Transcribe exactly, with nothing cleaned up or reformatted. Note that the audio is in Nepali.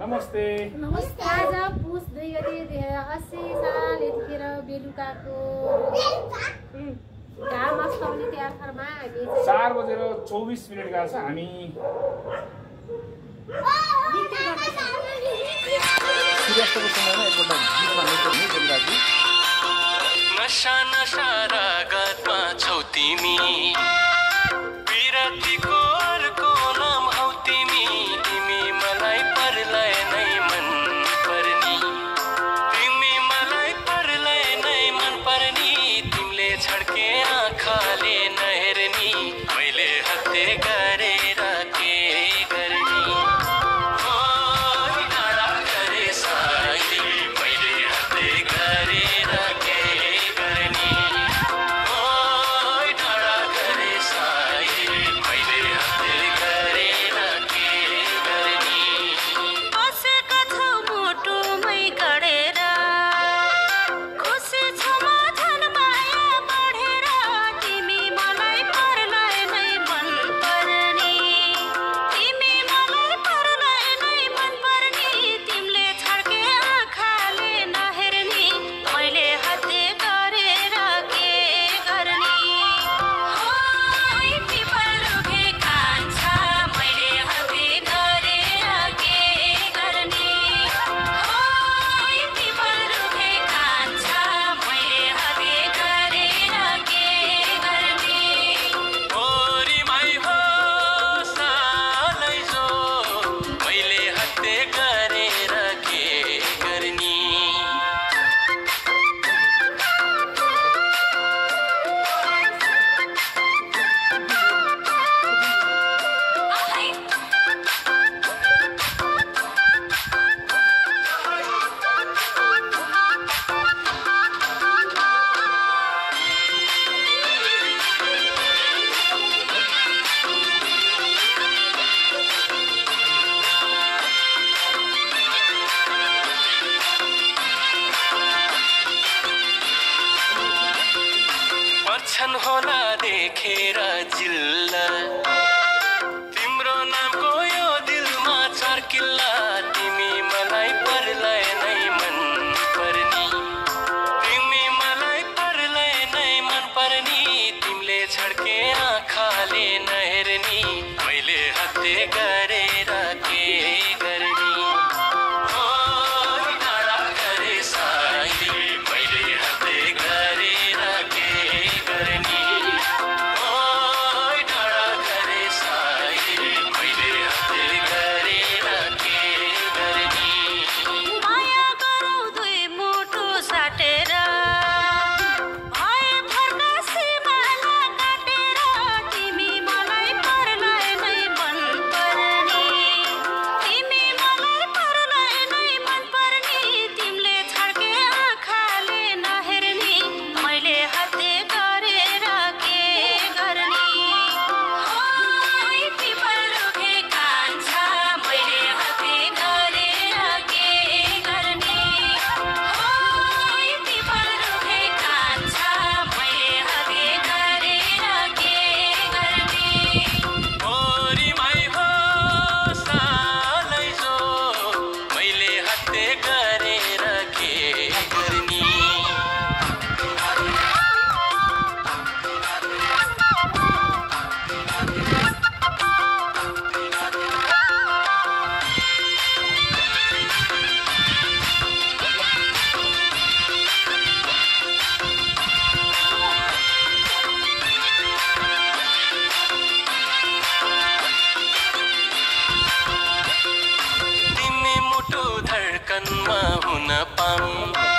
नमस्ते। नमस्ते। आज पुस दुई गते दुई हजार अस्सी साल यतिखेर बेलुकाको घाम अस्ताउने तिहारमा हामी चार बजेर चौबिस मिनट गएको छ। हामी सूर्यास्तको समयमा एकपल्ट गीतमा नृत्य पनि गरिरहेको छु। नशा नशा रागतमा छौ तिमी, विरतीको अर्को नाम हौ तिमी, तिमी मलाई परलाई नै मन पर्नी, तिमी मलाई परलाई नै मन पर्नी, तिमीले छड्के आँखाले नहेर्नी, मैले हत्ते गरेर के गर्ने, ओ डाँडा गरे साथी, मैले हत्ते गरेर के गर्ने, ओ डाँडा गरे साथी, मैले हत्ते गरेर के गर्ने। बसेका छौ मुटुमै गडेर, खुसी छौ म झन् माया बढेर, तिमी मलाई परलाई नै मन पर्नी, तिमी मलाई परलाई नै मन पर्नी, तिमीले छड्के आँखाले नहेर्नी, मैले हत्ते गरेर के गर्ने, ओइ पिपल रुखे कान्छा, मैले हत्ते गरेर के गर्ने, ओइ पिपल रुखे कान्छा, मैले हत्ते गरेर के गर्ने। ओरी माई हो सालै जो, मैले हत्ते गरेर के गर्ने। पर्छन् होला देखेर जिल्ला, तिम्रो नामको यो दिलमा चर्किल्ला, तिमी मलाई परलाई नै मन पर्नी, तिमी मलाई परलाई नै मन पर्नी, तिमीले छड्के आँखाले नहेर्नी, मैले हत्ते गरेर के गर्ने, ओ डाँडा गरे साथी, मैले हत्ते गरेर के गर्ने, ओ डाँडा गरे साथी, मैले हत्ते गरेर के गर्ने। माया गरौ दुई मुटु साटेर, भए फर्का सिमाना काटेर, तिमी मलाई परलाई नै मन पर्नी, तिमी मलाई परलाई नै मन पर्नी, तिमीले छड्के आँखाले नहेर्नी, मैले हत्ते गरेर के गर्ने, ओइ पिपल रुखे कान्छा, मैले हत्ते गरेर के गर्ने, ओइ पिपल रुखे कान्छा, मैले हत्ते गरेर के गर्ने। ओरी माई हो सालै जो, मैले हत्ते गरेर के गर्ने। तिमी मुटु धड्कनमा हुन पाऊँ,